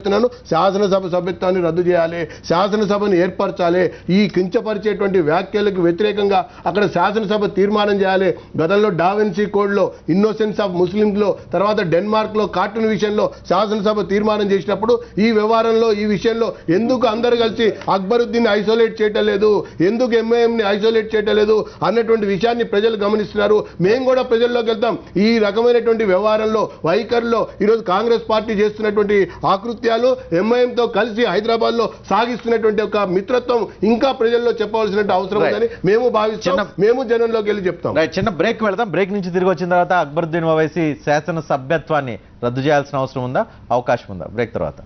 చెప్తున్నాను, శాసనసభ సభ్యత్వాన్ని రద్దు చేయాలి, శాసనసభను ఏర్పరచాలి. ఈ కించపరిచేటువంటి వ్యాఖ్యలకు వ్యతిరేకంగా అక్కడ శాసనసభ తీర్మానం చేయాలి. గతంలో డావిన్సీ కోడ్లో ఇన్నోసెన్స్ ఆఫ్ ముస్లింలో, తర్వాత డెన్మార్క్లో కార్టూన్ విషయంలో శాసనసభ తీర్మానం చేసినప్పుడు ఈ వ్యవహారంలో ఈ విషయంలో ఎందుకు అందరూ కలిసి అక్బరుద్దీన్ ఐసోలేట్ చేయటం లేదు, ఎందుకు ఎంఐఎంని ఐసోలేట్ చేయటం లేదు అన్నటువంటి విషయాన్ని ప్రజలు గమనిస్తున్నారు. మేము కూడా ప్రజల్లోకి వెళ్తాం. ఈ రకమైనటువంటి వ్యవహారంలో వైఖరిలో ఈరోజు కాంగ్రెస్ పార్టీ చేస్తున్నటువంటి ఆకృత్యాలు ఎంఐఎంతో కలిసి హైదరాబాద్ లో సాగిస్తున్నటువంటి ఒక మిత్రత్వం ఇంకా ప్రజల్లో చెప్పవలసిన అవసరం ఉందని మేము భావిస్తాం. మేము జనంలోకి వెళ్ళి చెప్తాం. చిన్న బ్రేక్ వెళ్తాం. బ్రేక్ నుంచి తిరిగి వచ్చిన తర్వాత అక్బరుద్దీన్ ఓవైసీ శాసన సభ్యత్వాన్ని రద్దు చేయాల్సిన అవసరం ఉందా, అవకాశం ఉందా? బ్రేక్ తర్వాత.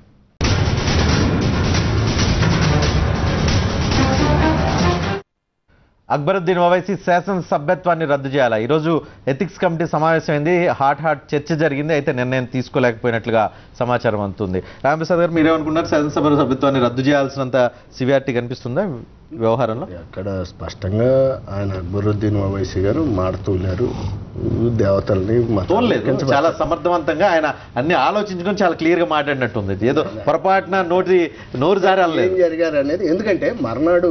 అక్బరుద్దీన్ ఓవైసీ శాసన సభ్యత్వాన్ని రద్దు చేయాలా? ఈరోజు ఎథిక్స్ కమిటీ సమావేశమైంది. హాట్ చర్చ జరిగింది. అయితే నిర్ణయం తీసుకోలేకపోయినట్లుగా సమాచారం అందుతుంది. రామప్రసాద్ గారు, మీరేమనుకున్నారు? శాసనసభ సభ్యత్వాన్ని రద్దు చేయాల్సినంత సివియారిటీ కనిపిస్తుందా వ్యవహారంలో? అక్కడ స్పష్టంగా ఆయన అక్బరుద్దీన్ ఓవైసీ గారు మాడుతూలేరు, దేవతల్ని తోలేదు. చాలా సమర్థవంతంగా ఆయన అన్ని ఆలోచించుకొని చాలా క్లియర్ గా మాట్లాడినట్టుంది. ఏదో పొరపాటున నోరు జారి ఏం జరిగారు అనేది. ఎందుకంటే మర్నాడు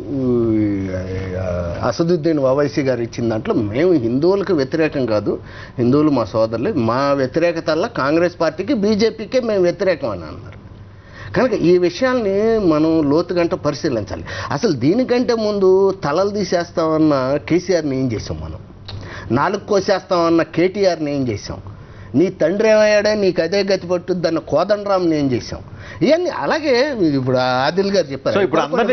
అసదుద్దీన్ ఓవైసీ గారు ఇచ్చిన దాంట్లో మేము హిందువులకు వ్యతిరేకం కాదు, హిందువులు మా సోదరులు, మా వ్యతిరేకతల్లో కాంగ్రెస్ పార్టీకి బీజేపీకే మేము వ్యతిరేకం అని అన్నారు. కనుక ఈ విషయాల్ని మనం లోతుగంట పరిశీలించాలి. అసలు దీనికంటే ముందు తలలు తీసేస్తామన్న కేసీఆర్ని ఏం చేసాం మనం, నాలుగు కోసేస్తామన్న కేటీఆర్ని ఏం చేసాం, నీ తండ్రి ఏమయ్యాడే నీకు అదే గతి పట్టుద్ది అన్న కోదండరామ్ని ఏం చేసాం, ఇవన్నీ. అలాగే ఇప్పుడు ఆదిల్ గారు చెప్పారు,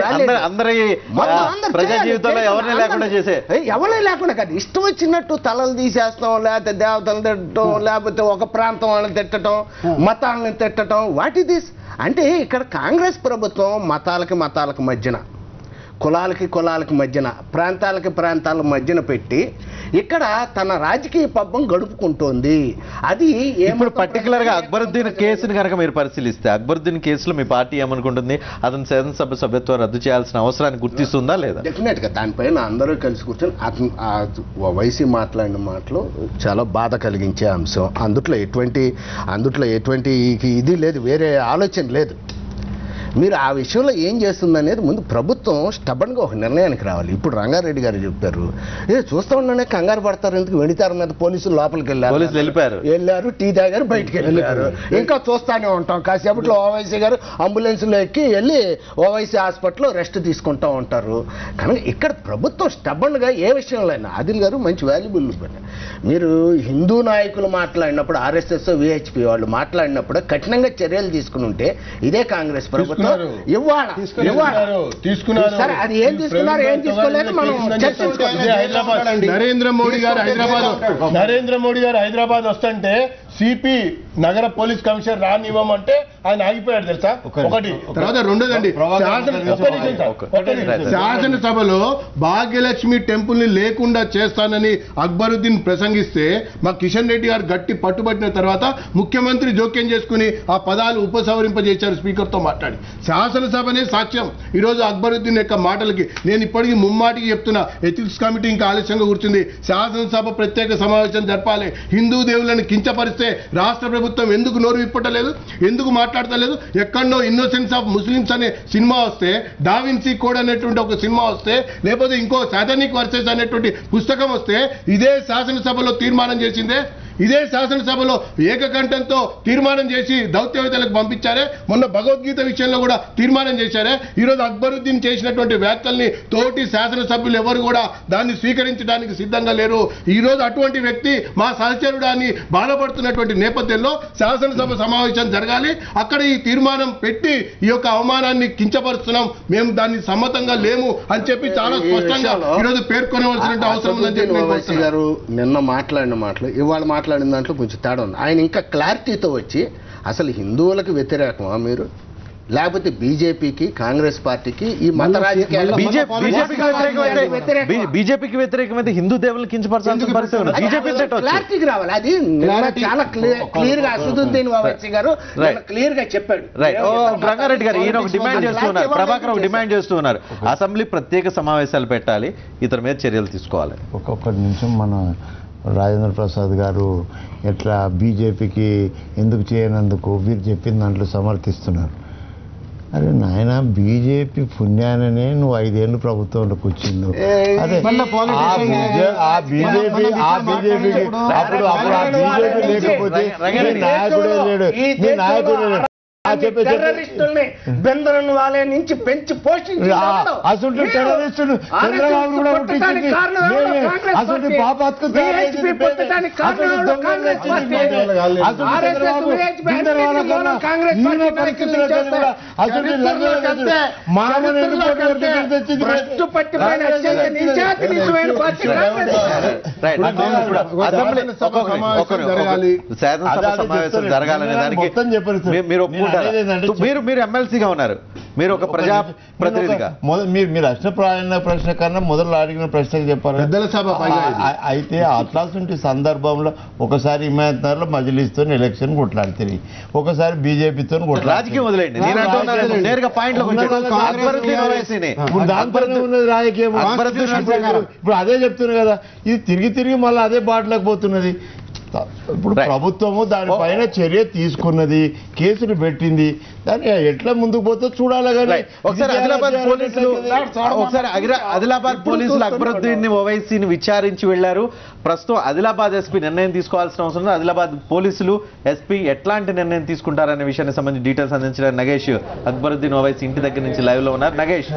ఎవరే లేకుండా కాదు, ఇష్టం వచ్చినట్టు తలలు తీసేస్తాం, లేకపోతే దేవతలు తిట్టడం, లేకపోతే ఒక ప్రాంతం వాళ్ళని తిట్టడం, మతాలను తిట్టడం. వాట్ ఇస్ దిస్ అంటే ఇక్కడ కాంగ్రెస్ ప్రభుత్వం మతాలకి మధ్యన, కులాలకి మధ్యన, ప్రాంతాల మధ్యన పెట్టి ఇక్కడ తన రాజకీయ పబ్బం గడుపుకుంటోంది. అది ఇప్పుడు పర్టికులర్ గా అక్బరుద్దీన్ కేసుని కనుక మీరు పరిశీలిస్తే, అక్బరుద్దీన్ కేసులో మీ పార్టీ ఏమనుకుంటుంది? అతను శాసనసభ సభ్యత్వం రద్దు చేయాల్సిన అవసరాన్ని గుర్తిస్తుందా లేదా? డెఫినెట్ గా దానిపైన అందరూ కలిసి కూర్చొని ఓవైసీ మాట్లాడిన మాటలు చాలా బాధ కలిగించే అంశం. అందుట్లో ఎటువంటి ఇది లేదు, వేరే ఆలోచన లేదు. మీరు ఆ విషయంలో ఏం చేస్తుందనేది ముందు ప్రభుత్వం స్టబన్గా ఒక నిర్ణయానికి రావాలి. ఇప్పుడు రంగారెడ్డి గారు చెప్పారు, చూస్తూ ఉండనే కంగారు పడతారు, ఎందుకు వెళితారు మీద పోలీసులు లోపలికి వెళ్ళారు, టీ తాగారు, బయటికి వెళ్ళారు, ఇంకా చూస్తూనే ఉంటాం. కాసేపట్లో ఓవైసీ గారు అంబులెన్స్లో ఎక్కి వెళ్ళి ఓవైసీ హాస్పిటల్లో రెస్ట్ తీసుకుంటూ ఉంటారు. కానీ ఇక్కడ ప్రభుత్వం స్టబన్గా ఏ విషయంలో అయినా, ఆదిల్ గారు మంచి వాల్యుబుల్, మీరు హిందూ నాయకులు మాట్లాడినప్పుడు, ఆర్ఎస్ఎస్ విహెచ్పి వాళ్ళు మాట్లాడినప్పుడు కఠినంగా చర్యలు తీసుకుని ఉంటే ఇదే కాంగ్రెస్ ప్రభుత్వం అది ఏం తీసుకున్నారు ఏం తీసుకోలేదు మనం నరేంద్ర మోడీ గారు హైదరాబాద్ వస్తుంటే సిపి నగర పోలీస్ కమిషనర్ రానివ్వమంటే ఆయన ఆగిపోయాడు తెలుసా. ఒకటి. తర్వాత రెండోదండి, శాసనసభలో భాగ్యలక్ష్మి టెంపుల్ ని లేకుండా చేస్తానని అక్బరుద్దీన్ ప్రసంగిస్తే మా కిషన్ రెడ్డి గారు గట్టి పట్టుబట్టిన తర్వాత ముఖ్యమంత్రి జోక్యం చేసుకుని ఆ పదాలు ఉపసంహరింపజేశారు స్పీకర్ తో మాట్లాడి. శాసనసభనే సాక్ష్యం ఈరోజు అక్బరుద్దీన్ యొక్క మాటలకి. నేను ఇప్పటికీ ముమ్మాటికి చెప్తున్నా, ఎథిక్స్ కమిటీ ఇంకా ఆలస్యంగా కూర్చుంది, శాసనసభ ప్రత్యేక సమావేశం జరపాలి. హిందూ దేవులను కించపరిస్తే రాష్ట్ర ప్రభుత్వం ఎందుకు నోరు విప్పటలేదు, ఎందుకు మాట్లాడతలేదు? ఎక్కడో ఇన్నోసెన్స్ ఆఫ్ ముస్లిమ్స్ అనే సినిమా వస్తే, డావిన్సీ కోడ్ అనేటువంటి ఒక సినిమా వస్తే, లేకపోతే ఇంకో సాధానిక్ వర్సెస్ అనేటువంటి పుస్తకం వస్తే ఇదే శాసనసభలో తీర్మానం చేసిందే, ఇదే శాసనసభలో ఏకకంఠంతో తీర్మానం చేసి దౌత్యవేత్తలకు పంపించారే. మొన్న భగవద్గీత విషయంలో కూడా తీర్మానం చేశారే. ఈరోజు అక్బరుద్దీన్ చేసినటువంటి వ్యాఖ్యల్ని తోటి శాసనసభ్యులు ఎవరు కూడా దాన్ని స్వీకరించడానికి సిద్ధంగా లేరు. ఈరోజు అటువంటి వ్యక్తి మా సహచరుడు అని బాధపడుతున్నటువంటి నేపథ్యంలో శాసనసభ సమావేశం జరగాలి. అక్కడ ఈ తీర్మానం పెట్టి ఈ యొక్క అవమానాన్ని కించపరుస్తున్నాం, మేము దాన్ని సమ్మతంగా లేము అని చెప్పి చాలా స్పష్టంగా ఈరోజు పేర్కొనవలసిన అవసరం ఉందని చెప్పి గారు నిన్న మాట్లాడిన మాటలు ఇవాళ మాట్లాడిన దాంట్లో కొంచెం తేడా ఉంది. ఆయన ఇంకా క్లారిటీతో వచ్చి అసలు హిందువులకు వ్యతిరేకమా మీరు, లేకపోతే బీజేపీకి కాంగ్రెస్ పార్టీకి ఈ మత రాజకీయాలు బీజేపీకి వ్యతిరేకమైతే హిందూ దేవులను కించపరచాల్సిన పరిస్థితి క్లారిటీకి రావాలి. అది చాలా క్లియర్ గా అసదుద్దీన్ ఓవైసీ గారు క్లియర్ గా చెప్పాడు. రంగారెడ్డి గారు ఈయన ఒక డిమాండ్ చేస్తున్నారు, ప్రభాకర్ ఒక డిమాండ్ చేస్తున్నారు, అసెంబ్లీ ప్రత్యేక సమావేశాలు పెట్టాలి, ఇతని మీద చర్యలు తీసుకోవాలి. ఒక్కొక్కటి నిమిషం మన రాజేంద్ర ప్రసాద్ గారు ఎట్లా బీజేపీకి ఎందుకు చేయనందుకు వీరు చెప్పిన దాంట్లో సమర్థిస్తున్నారు. అరే నాయన, బీజేపీ పుణ్యాననే నువ్వు 5 ఏళ్ళు ప్రభుత్వంలో కూర్చుండు. అదే ఆ బీజేపీ అప్పుడు ఆ బీజేపీ లేకపోతే నాయకుడే లేడు, నీ నాయకుడే లేడు. టెర్రరిస్టుల్ని బెందరను వాళ్ళ నుంచి పెంచి పోషించి అసలు టెర్రరిస్టులు చంద్రబాబు కూడా పుట్టించింది అసలు పాపాత్కు జరగాలనే దానికి మీరు మీరు ఎమ్మెల్సీగా ఉన్నారు, మీరు ఒక ప్రజా ప్రతినిధిగా మీరు అష్టప్రాయ ప్రశ్న కన్నా మొదలు అడిగిన ప్రశ్నకు చెప్పారు. అయితే అట్లాంటి సందర్భంలో ఒకసారి హిమాయత్ లో మజిలీస్తో ఎలక్షన్ కొట్లాడుతుంది, ఒకసారి బీజేపీతో రాజకీయం వదిలేండి. దాంతోనే ఉన్నది రాజకీయం. ఇప్పుడు అదే చెప్తున్నా కదా, ఇది తిరిగి తిరిగి మళ్ళీ అదే బాటలోకి పోతున్నది. ఇప్పుడు ప్రభుత్వము దానిపైన చర్య తీసుకున్నది, కేసులు పెట్టింది, దాన్ని ఎట్లా ముందుకు పోతే చూడాలి. కానీ ఒకసారి ఆదిలాబాద్ పోలీసులు అక్బరుద్దీన్ ఓవైసీని విచారించి వెళ్లారు. ప్రస్తుతం ఆదిలాబాద్ ఎస్పీ నిర్ణయం తీసుకోవాల్సిన అవసరం ఉంది. ఆదిలాబాద్ పోలీసులు ఎస్పీ ఎట్లాంటి నిర్ణయం తీసుకుంటారనే విషయానికి సంబంధించి డీటెయిల్స్ అందించిన నగేష్ అక్బరుద్దీన్ ఓవైసీ ఇంటి దగ్గర నుంచి లైవ్ లో ఉన్నారు. నగేష్,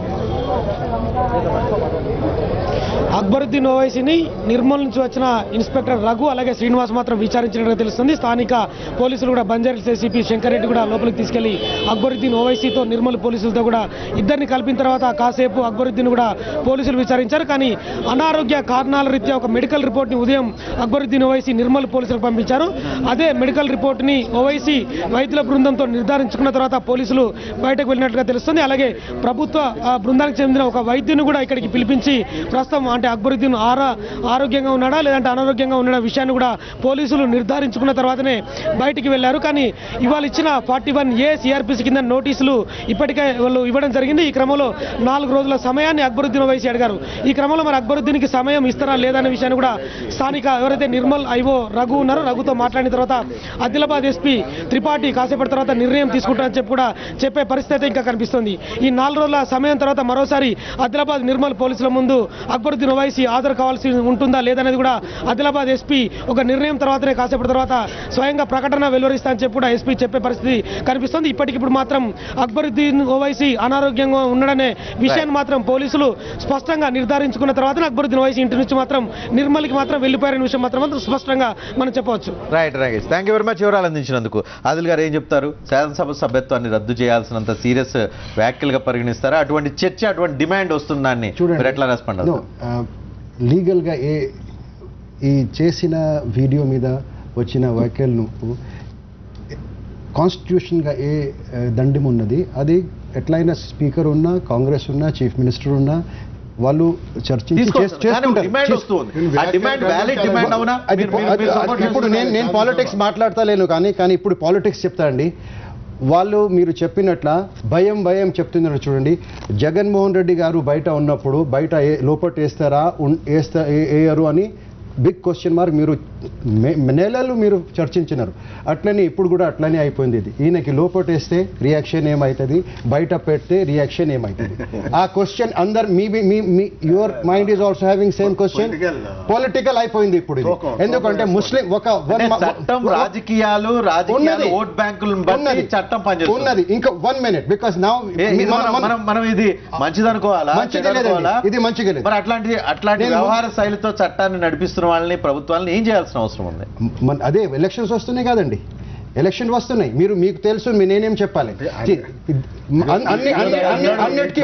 అక్బరుద్దీన్ ఓవైసీని నిర్మల్ నుంచి వచ్చిన ఇన్స్పెక్టర్ రఘు అలాగే శ్రీనివాస్ మాత్రం విచారించినట్టుగా తెలుస్తుంది. స్థానిక పోలీసులు కూడా బంజారాహిల్స్ ఏసీపీ శంకర్ రెడ్డి కూడా లోపలికి తీసుకెళ్లి అక్బరుద్దీన్ ఓవైసీతో నిర్మల్ పోలీసులతో కూడా ఇద్దరిని కలిపిన తర్వాత కాసేపు అక్బరుద్దీన్ కూడా పోలీసులు విచారించారు. కానీ అనారోగ్య కారణాల రీత్యా ఒక మెడికల్ రిపోర్ట్ని ఉదయం అక్బరుద్దీన్ ఓవైసీ నిర్మల్ పోలీసులకు పంపించారు. అదే మెడికల్ రిపోర్ట్ని ఓవైసీ వైద్యుల బృందంతో నిర్ధారించుకున్న తర్వాత పోలీసులు బయటకు వెళ్ళినట్టుగా తెలుస్తుంది. అలాగే ప్రభుత్వ బృందానికి చెందిన ఒక వైద్యుని కూడా ఇక్కడికి పిలిపించి ప్రస్తుతం అంటే అక్బరుద్దీన్ ఆరోగ్యంగా ఉన్నాడా లేదంటే అనారోగ్యంగా ఉన్న విషయాన్ని కూడా పోలీసులు నిర్ధారించుకున్న తర్వాతనే బయటికి వెళ్లారు. కానీ ఇవాళ ఇచ్చిన 41A సిఆర్పిసి కింద నోటీసులు ఇప్పటికే వాళ్ళు ఇవ్వడం జరిగింది. ఈ క్రమంలో 4 రోజుల సమయాన్ని అక్బరుద్దీన్ ఓవైసీ అడిగారు. ఈ క్రమంలో మరి అక్బరుద్దీన్కి సమయం ఇస్తారా లేదనే విషయాన్ని కూడా స్థానిక ఎవరైతే నిర్మల్ ఐఓ రఘు ఉన్నారో రఘుతో మాట్లాడిన తర్వాత ఆదిలాబాద్ ఎస్పీ త్రిపాఠి కాసేపటి తర్వాత నిర్ణయం తీసుకుంటారని చెప్పి కూడా చెప్పే పరిస్థితి ఇంకా కనిపిస్తుంది. ఈ 4 రోజుల సమయం తర్వాత మరోసారి ఆదిలాబాద్ నిర్మల్ పోలీసుల ముందు అక్బరుద్దీన్ ఓవైసీ హాజరు కావాల్సి ఉంటుందా లేదనేది కూడా ఆదిలాబాద్ ఎస్పీ ఒక నిర్ణయం తర్వాతనే కాసేపటి తర్వాత స్వయంగా ప్రకటన వెలువరిస్తా అని చెప్పి కూడా ఎస్పీ చెప్పే పరిస్థితి కనిపిస్తుంది. ఇప్పటికిప్పుడు మాత్రం అక్బరుద్దీన్ ఓవైసీ అనారోగ్యంగా ఉండడనే విషయాన్ని మాత్రం పోలీసులు స్పష్టంగా నిర్ధారించుకున్న తర్వాత అక్బరుద్దీన్ ఓవైసీ ఇంటి నుంచి మాత్రం నిర్మల్కి మాత్రం వెళ్లిపోయారనే విషయం మాత్రం స్పష్టంగా మనం చెప్పవచ్చు. Right right, thank you very much వివరాలు అందించినందుకు. ఆదిల్ గారు ఏం చెప్తారు? శాసనసభ సభ్యత్వాన్ని రద్దు చేయాల్సినంత సీరియస్ వ్యాఖ్యలుగా పరిగణిస్తారా? అటువంటి చర్చ, అటువంటి డిమాండ్ వస్తుందాన్ని మీరు ఎట్లా రెస్పాండ్ అవుతారు? లీగల్గా ఈ చేసిన వీడియో మీద వచ్చిన వ్యాఖ్యలను కాన్స్టిట్యూషన్గా దండం ఉన్నది. అది ఎట్లయినా స్పీకర్ ఉన్నా, కాంగ్రెస్ ఉన్నా, చీఫ్ మినిస్టర్ ఉన్నా వాళ్ళు చర్చించి ఇప్పుడు నేను పాలిటిక్స్ మాట్లాడతలేను కానీ ఇప్పుడు పాలిటిక్స్ చెప్తా అండి. వాళ్ళు మీరు చెప్పినట్ల భయం చెప్తున్నారు. చూడండి, జగన్మోహన్ రెడ్డి గారు బయట ఉన్నప్పుడు బయట లోపట వేయరు అని బిగ్ క్వశ్చన్ మార్క్ మీరు నెలలు మీరు చర్చించినారు. అట్లనే ఇప్పుడు కూడా అట్లనే అయిపోయింది. ఇది ఈయనకి లోపటేస్తే రియాక్షన్ ఏమవుతుంది, బయట పెడితే రియాక్షన్ ఏమవుతుంది? ఆ క్వశ్చన్ అందరు your mind is also having same question. Political అయిపోయింది ఇప్పుడు ఇది. ఎందుకంటే ముస్లిం ఒక రాజకీయాలు ఓట్ బ్యాంకులు ఉన్నది. ఇంకా 1 minute బికాస్ నౌ మనం ఇది మంచిదనుకోవాలా? ఇది మంచిగా లేదు. అట్లాంటి వ్యవహార శైలితో చట్టాన్ని నడిపిస్తున్న వాళ్ళని, ప్రభుత్వాలను ఏం చేయాల్సిన అవసరం ఉంది? అదే ఎలక్షన్స్ వస్తున్నాయి కాదండి, ఎలక్షన్ వస్తున్నాయి. మీకు తెలుసు, నేనేం చెప్పాలి? అన్నిటికీ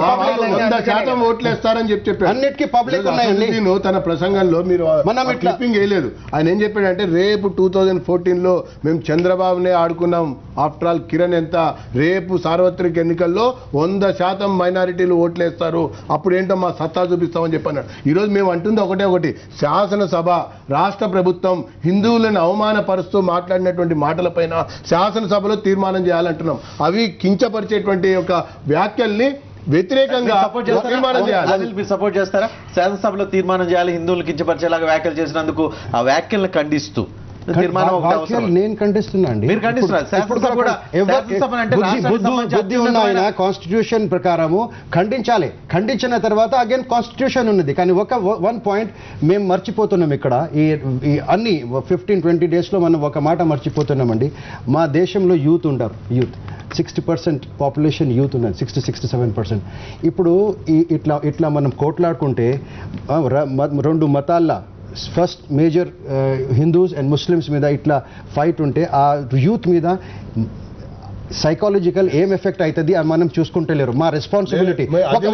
అన్నిటికీ పబ్లిక్ ఉన్నాయండి. తన ప్రసంగంలో మీరు మనం క్లిప్పింగ్ వేయలేదు. ఆయన ఏం చెప్పాడంటే, రేపు 2014లో మేము చంద్రబాబునే ఆడుకున్నాం, ఆఫ్టర్ ఆల్ కిరణ్ ఎంత, రేపు సార్వత్రిక ఎన్నికల్లో 100% మైనారిటీలు ఓట్లేస్తారు, అప్పుడు ఏంటో మా సత్తా చూపిస్తామని చెప్పన్నాడు. ఈరోజు మేము అంటుంది ఒకటి, శాసనసభ, రాష్ట్ర ప్రభుత్వం హిందువులను అవమానపరుస్తూ మాట్లాడినటువంటి మాటలపైన శాసనసభలో తీర్మానం చేయాలంటున్నాం. అవి కించపరిచేటువంటి ఒక వ్యాఖ్యల్ని వ్యతిరేకంగా తీర్మానం చేయాలి. మీరు సపోర్ట్ చేస్తారా? శాసనసభలో తీర్మానం చేయాలి, హిందువులు కించపరిచేలాగా వ్యాఖ్యలు చేసినందుకు ఆ వ్యాఖ్యలను ఖండిస్తూ తీర్మానం ఒకటి అవసరం. నేను ఖండిస్తున్నా అండి. మీరు ఖండిస్తున్నారు. శాసనసభ కూడా శాసనసభ అంటే బుద్ధి ఉన్న ఆయన కాన్స్టిట్యూషన్ ప్రకారము ఖండించాలి. ఖండించిన తర్వాత అగైన్ కాన్స్టిట్యూషన్ ఉన్నది. కానీ వన్ పాయింట్ మేము మర్చిపోతున్నాం ఇక్కడ. ఈ అన్ని 15-20 డేస్లో మనం ఒక మాట మర్చిపోతున్నామండి. మా దేశంలో యూత్ ఉంటారు. యూత్ 60% పాపులేషన్ యూత్ ఉన్నది, 60-67%. ఇప్పుడు ఇట్లా మనం కోట్లాడుకుంటే రెండు మతాల first major Hindus and Muslims మీద ఇట్లా ఫైట్ ఉంటే ఆ యూత్ మీద సైకాలజికల్ ఏం ఎఫెక్ట్ అవుతుంది అని మనం చూసుకుంటలేరు. మా రెస్పాన్సిబిలిటీ.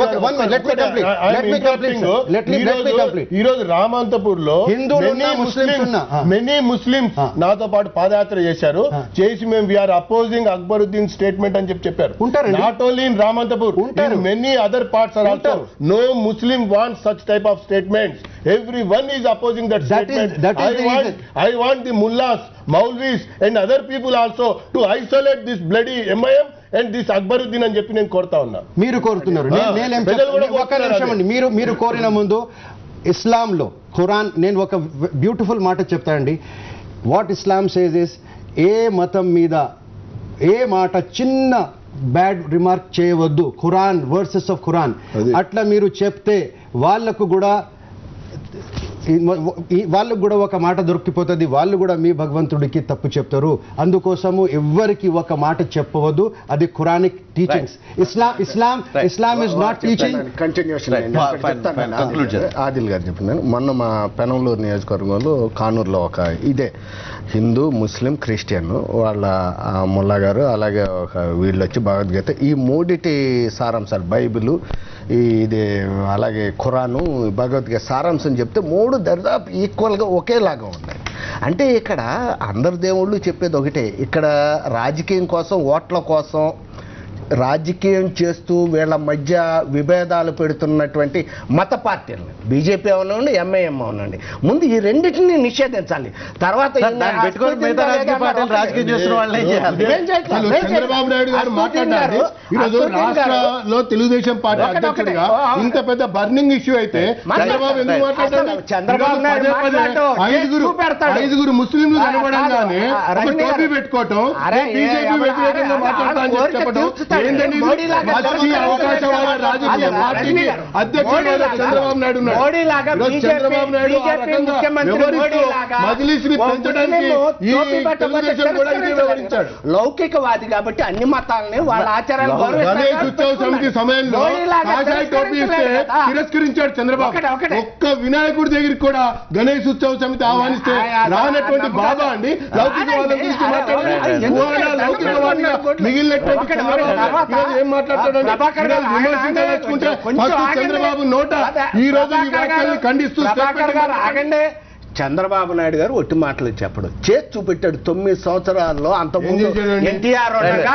ఈ రోజు రామంతపూర్ లో మెనీ ముస్లిమ్స్ నాతో పాటు పాదయాత్ర చేశారు. చేసి మేము వీఆర్ అపోజింగ్ అక్బరుద్దీన్ స్టేట్మెంట్ అని చెప్పారు. Not only in Ramanthapur, many other parts are also. No Muslim wants such type of statements. Everyone is opposing that statement. I want the mullahs, maulvis and other people also to isolate this bloody MIM and this Akbaruddin అని చెప్పి నేను కోరుతా ఉన్నా. మీరు కోరుతున్నారు. ఒక నిమిషం అండి. మీరు కోరిన ముందు ఇస్లాంలో ఖురాన్, నేను ఒక బ్యూటిఫుల్ మాట చెప్తానండి. వాట్ ఇస్లాం సేస్ ఇస్, ఏ మతం మీద ఏ మాట చిన్న బ్యాడ్ రిమార్క్ చేయవద్దు. ఖురాన్, వర్సెస్ ఆఫ్ ఖురాన్ అట్లా మీరు చెప్తే వాళ్ళకు కూడా ఒక మాట దొరికిపోతుంది. వాళ్ళు కూడా మీ భగవంతుడికి తప్పు చెప్తారు. అందుకోసము ఎవ్వరికి ఒక మాట చెప్పవద్దు. అది Quranic teachings. Islam is not teaching. Continuation Adil గారు చెప్పినాను. మొన్న మా పెనంలూరు నియోజకవర్గంలో కానూరులో ఒక ఇదే హిందూ, ముస్లిం, క్రిస్టియన్ వాళ్ళ ముల్లా గారు, అలాగే ఒక వీళ్ళు వచ్చి భగవద్గీత, ఈ మూడిటి సారాంశాలు, బైబిల్, ఇది అలాగే ఖురాను, భగవద్గీత సారాంశం చెప్తే మూడు దరిదాపు ఈక్వల్గా ఒకేలాగా ఉన్నాయి. అంటే ఇక్కడ అందరు దేవుళ్ళు చెప్పేది ఒకటే. ఇక్కడ రాజకీయం కోసం, ఓట్ల కోసం రాజకీయం చేస్తూ వీళ్ళ మధ్య విభేదాలు పెడుతున్నటువంటి మత పార్టీలను, బీజేపీ అవునండి, ఎంఐఎం అవునండి, ముందు ఈ రెండింటిని నిషేధించాలి. తర్వాత చంద్రబాబు నాయుడు గారు మాట్లాడారు. ఈరోజు రాష్ట్రంలో తెలుగుదేశం పార్టీ అధ్యక్షుడిగా ఇంత పెద్ద బర్నింగ్ ఇష్యూ అయితే చంద్రబాబు ఎందుకు మాట్లాడారు? చంద్రబాబు నాయుడు ఐదుగురు ముస్లింలు కనబడంగానే ఒక టోపీ పెట్టుకోవటం, బీజేపీ వ్యతిరేకంగా మాట్లాడతామని చెప్పడం, అవకాశవాద రాజకీయ పార్టీకి అధ్యక్షుడు చంద్రబాబు నాయుడు ఉన్నాడు. చంద్రబాబు నాయుడు ఆ రకంగా మజ్లిస్ ని పెంచడానికి వివరించాడు. లౌకికవాది కాబట్టి అన్ని మతాలని వాళ్ళ ఆచారాలు గణేష్ ఉత్సవ సమితి సమయంలో కాషాయ టోపీ ఇస్తే తిరస్కరించాడు చంద్రబాబు. ఒక్క వినాయకుడి దగ్గరికి కూడా గణేష్ ఉత్సవ సమితి ఆహ్వానిస్తే రానటువంటి బాబా అండి లౌకికవాదం గురించి మాట్లాడారు. లౌకికవాదిగా మిగిలినటువంటి చంద్రబాబు ఏం మాట్లాడతాడంటే చంద్రబాబు నోట ఈ రోజు ఈ వ్యాఖ్యల్ని ఖండిస్తూ చంద్రబాబు నాయుడు గారు ఒట్టి మాటలు చెప్పడు, చేసి చూపెట్టాడు. 9 సంవత్సరాల్లో అంతకుముందు ఎన్టీఆర్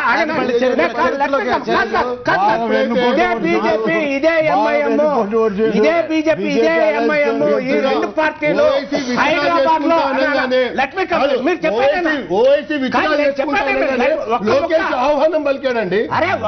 ఈ రెండు పార్టీలు హైదరాబాద్ లో ఆహ్వానం పలికాడండి.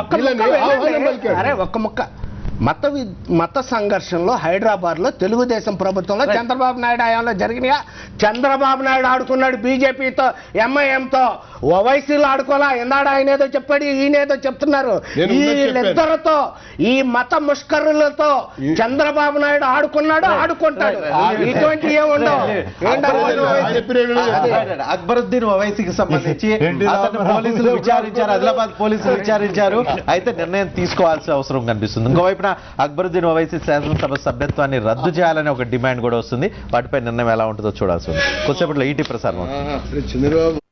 ఒక్క ముక్క మత సంఘర్షణలో హైదరాబాద్లో తెలుగుదేశం ప్రభుత్వంలో చంద్రబాబు నాయుడు హయాంలో జరిగినాయా? చంద్రబాబు నాయుడు ఆడుకున్నాడు బీజేపీతో, ఎంఐఎంతో. ఓవైసీలో ఆడుకోవాలా? ఎన్నాడు ఆయన ఏదో చెప్పాడు, ఈయనేదో చెప్తున్నారు. వీళ్ళిద్దరితో, ఈ మత ముష్కరులతో చంద్రబాబు నాయుడు ఆడుకున్నాడు, ఆడుకుంటాడు. ఇటువంటి ఏముండవు. అక్బరుద్దీన్ ఓవైసీకి సంబంధించి పోలీసులు విచారించారు, ఆదిలాబాద్ పోలీసులు విచారించారు. అయితే నిర్ణయం తీసుకోవాల్సిన అవసరం కనిపిస్తుంది. ఇంకోవైపు అక్బరుద్దీన్ ఓవైసీ శాసనసభ సభ్యత్వాన్ని రద్దు చేయాలనే ఒక డిమాండ్ కూడా వస్తుంది. వాటిపై నిర్ణయం ఎలా ఉంటుందో చూడాల్సి ఉంది. కొద్దిసేపట్లో ఈటీ ప్రసారం.